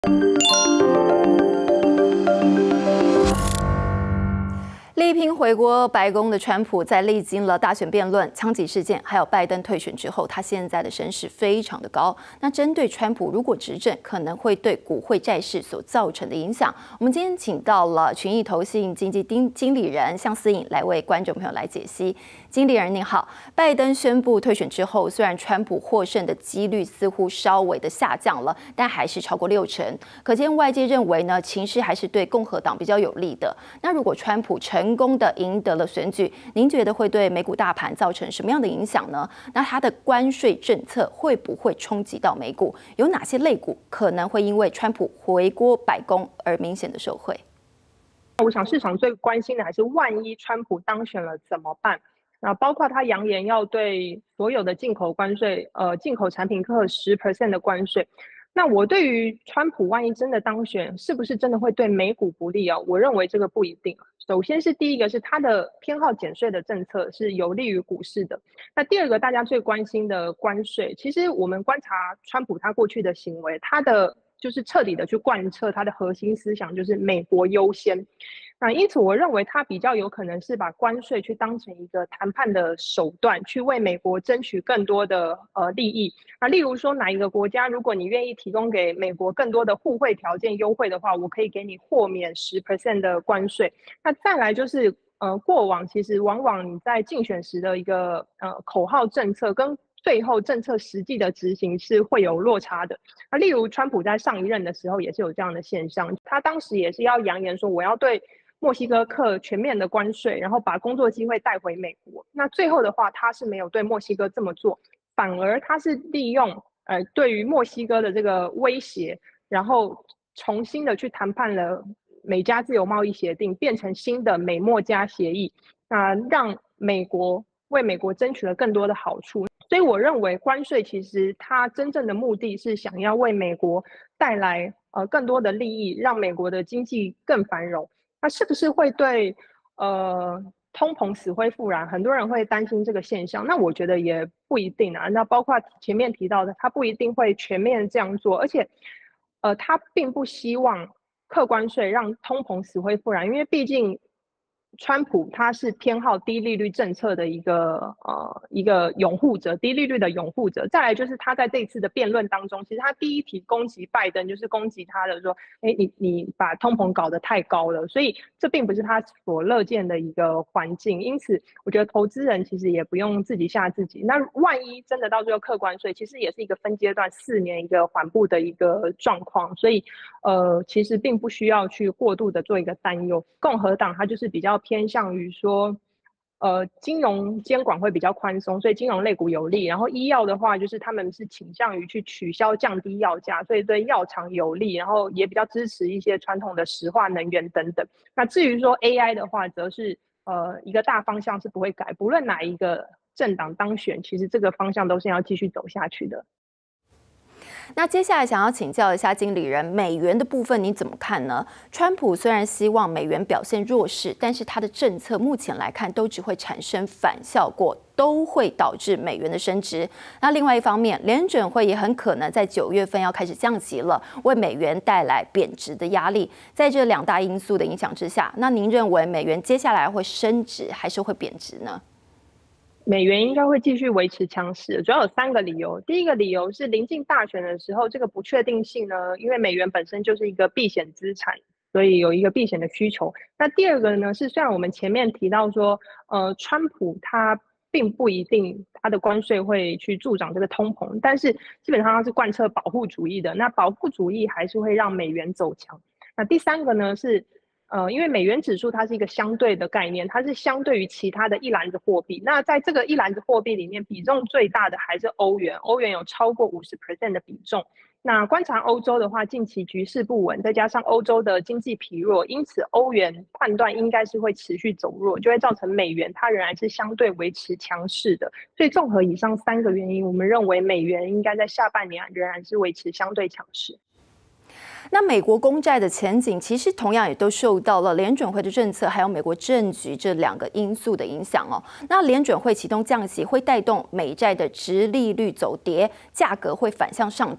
力拼回国白宫的川普，在历经了大选辩论、枪击事件，还有拜登退选之后，他现在的声势非常的高。那针对川普如果执政，可能会对股汇债市所造成的影响，我们今天请到了群益投信经济经理人向思颖来为观众朋友来解析。经理人您好，拜登宣布退选之后，虽然川普获胜的几率似乎稍微的下降了，但还是超过60%，可见外界认为呢，情势还是对共和党比较有利的。那如果川普成功的赢得了选举，您觉得会对美股大盘造成什么样的影响呢？那它的关税政策会不会冲击到美股？有哪些类股可能会因为川普回国白宫而明显的受惠？ 我想市场最关心的还是万一川普当选了怎么办？那包括他扬言要对所有的进口关税，进口产品课10% 的关税。那我对于川普万一真的当选，是不是真的会对美股不利啊？我认为这个不一定。首先是第一个是他的偏好减税的政策是有利于股市的。那第二个大家最关心的关税，其实我们观察川普他过去的行为，他的就是彻底的去贯彻他的核心思想，就是美国优先。那因此，我认为他比较有可能是把关税去当成一个谈判的手段，去为美国争取更多的利益。那例如说，哪一个国家，如果你愿意提供给美国更多的互惠条件优惠的话，我可以给你豁免10% 的关税。那再来就是过往其实往往你在竞选时的一个口号政策跟最后政策实际的执行是会有落差的。那例如川普在上一任的时候也是有这样的现象，他当时也是要扬言说我要对墨西哥课全面的关税，然后把工作机会带回美国。那最后的话，他是没有对墨西哥这么做，反而他是利用对于墨西哥的这个威胁，然后重新的去谈判了美加自由贸易协定，变成新的美墨加协议，那让美国为美国争取了更多的好处。所以我认为关税其实它真正的目的是想要为美国带来更多的利益，让美国的经济更繁荣。那是不是会对通膨死灰复燃？很多人会担心这个现象，那我觉得也不一定啊。那包括前面提到的，他不一定会全面这样做，而且他并不希望课关税让通膨死灰复燃，因为毕竟川普他是偏好低利率政策的一个拥护者，低利率的拥护者。再来就是他在这一次的辩论当中，其实他第一题攻击拜登，就是攻击他的说，你把通膨搞得太高了，所以这并不是他所乐见的一个环境。因此，我觉得投资人其实也不用自己吓自己。那万一真的到最后课关税，其实也是一个分阶段4年一个缓步的一个状况，所以其实并不需要去过度的做一个担忧。共和党它就是比较偏向于说，金融监管会比较宽松，所以金融类股有利。然后医药的话，就是他们是倾向于去取消降低药价，所以对药厂有利，然后也比较支持一些传统的石化能源等等。那至于说 AI 的话，则是一个大方向是不会改，不论哪一个政党当选，其实这个方向都是要继续走下去的。 那接下来想要请教一下经理人，美元的部分你怎么看呢？川普虽然希望美元表现弱势，但是他的政策目前来看都只会产生反效果，都会导致美元的升值。那另外一方面，联准会也很可能在9月份要开始降息了，为美元带来贬值的压力。在这2大因素的影响之下，那您认为美元接下来会升值还是会贬值呢？ 美元应该会继续维持强势，主要有3个理由。第一个理由是临近大选的时候，这个不确定性呢，因为美元本身就是一个避险资产，所以有一个避险的需求。那第二个呢是，虽然我们前面提到说，川普他并不一定他的关税会去助长这个通膨，但是基本上他是贯彻保护主义的。那保护主义还是会让美元走强。那第3个呢是，因为美元指数它是一个相对的概念，它是相对于其他的一篮子货币。那在这个一篮子货币里面，比重最大的还是欧元，欧元有超过50% 的比重。那观察欧洲的话，近期局势不稳，再加上欧洲的经济疲弱，因此欧元判断应该是会持续走弱，就会造成美元它仍然是相对维持强势的。所以综合以上3个原因，我们认为美元应该在下半年仍然是维持相对强势。 那美国公债的前景其实同样也都受到了联准会的政策，还有美国政局这2个因素的影响哦。那联准会启动降息，会带动美债的殖利率走跌，价格会反向上涨。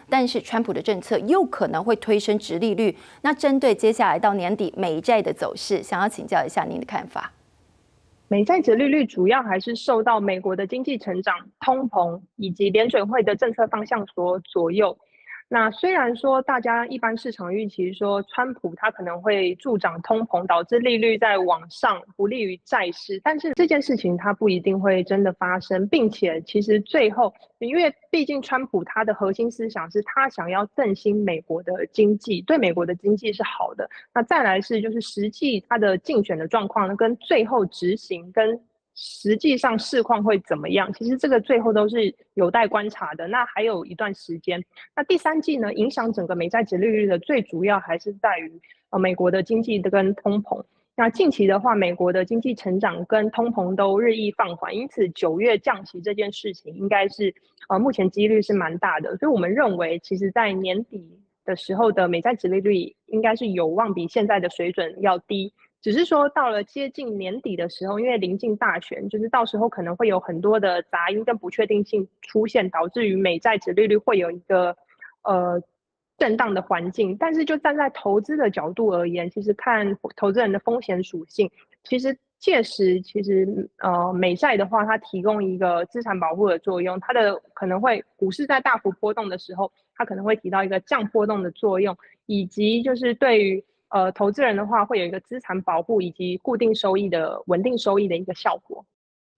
但是川普的政策又可能会推升殖利率。那针对接下来到年底美债的走势，想要请教一下您的看法。 美债殖利率主要还是受到美国的经济成长、通膨以及联准会的政策方向所左右。那虽然说大家一般市场预期说川普他可能会助长通膨，导致利率在往上，不利于债市，但是这件事情它不一定会真的发生，并且其实最后，因为毕竟川普他的核心思想是他想要振兴美国的经济，对美国的经济是好的。那再来是就是实际他的竞选的状况跟最后执行跟实际上市况会怎么样？其实这个最后都是有待观察的。那还有一段时间。那第三季呢，影响整个美债殖利率的最主要还是在于美国的经济跟通膨。那近期的话，美国的经济成长跟通膨都日益放缓，因此9月降息这件事情应该是目前几率是蛮大的。所以我们认为，其实在年底的时候的美债殖利率应该是有望比现在的水准要低。只是说到了接近年底的时候，因为临近大选，就是到时候可能会有很多的杂音跟不确定性出现，导致于美债殖利率会有一个震荡的环境。但是就站在投资的角度而言，其实看投资人的风险属性，其实届时美债的话，它提供一个资产保护的作用，它的可能会股市在大幅波动的时候，它可能会起到一个降波动的作用，以及就是对于投资人的话，会有一个资产保护以及固定收益的稳定收益的一个效果。